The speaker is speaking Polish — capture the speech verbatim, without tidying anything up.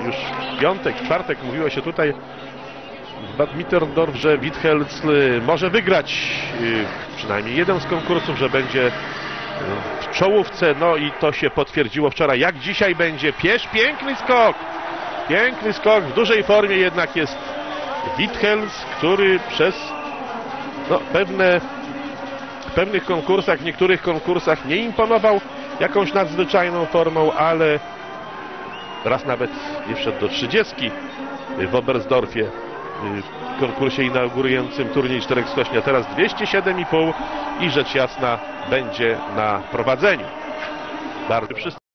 już w piątek, w czwartek mówiło się tutaj w Bad Mitterndorf, że Withelc może wygrać przynajmniej jeden z konkursów, że będzie w czołówce, no i to się potwierdziło wczoraj. Jak dzisiaj będzie? Piesz, piękny skok! Piękny skok, w dużej formie jednak jest Withelc, który przez no, pewne, w pewnych konkursach, w niektórych konkursach nie imponował jakąś nadzwyczajną formą, ale raz nawet nie wszedł do trzydziestki w Oberstdorfie w konkursie inaugurującym turniej czterech skośni, a teraz dwieście siedem i pół i rzecz jasna będzie na prowadzeniu. Bardzo